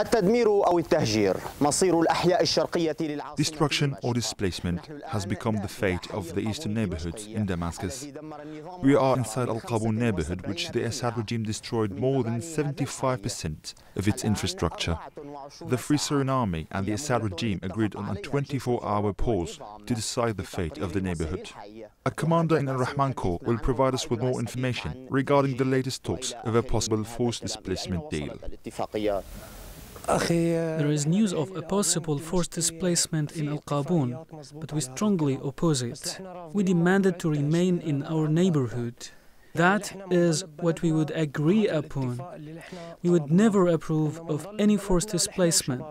Destruction or displacement has become the fate of the eastern neighborhoods in Damascus. We are inside al-Qaboun neighborhood, which the Assad regime destroyed more than 75% of its infrastructure. The Free Syrian Army and the Assad regime agreed on a 24-hour pause to decide the fate of the neighborhood. A commander in al-Rahman Corps will provide us with more information regarding the latest talks of a possible forced displacement deal. There is news of a possible forced displacement in al-Qaboun, but we strongly oppose it. We demanded to remain in our neighborhood. That is what we would agree upon. We would never approve of any forced displacement.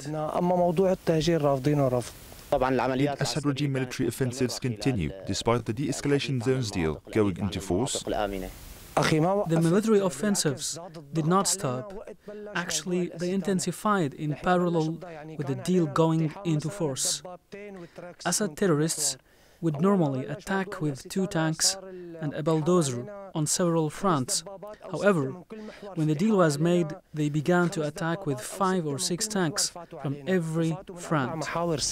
Did Assad regime military offensives continue despite the de-escalation zones deal going into force? The military offensives did not stop. Actually, they intensified in parallel with the deal going into force. Assad terrorists would normally attack with 2 tanks and a bulldozer on several fronts. However, when the deal was made, they began to attack with 5 or 6 tanks from every front.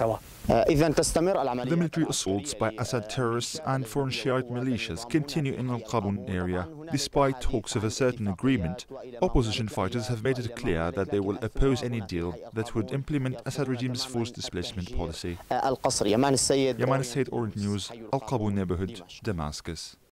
The military assaults by Assad terrorists and foreign Shiite militias continue in al-Qaboun area. Despite talks of a certain agreement, opposition fighters have made it clear that they will oppose any deal that would implement Assad regime's forced displacement policy. Yaman Sayyid, Orient News, al-Qaboun neighborhood, Damascus.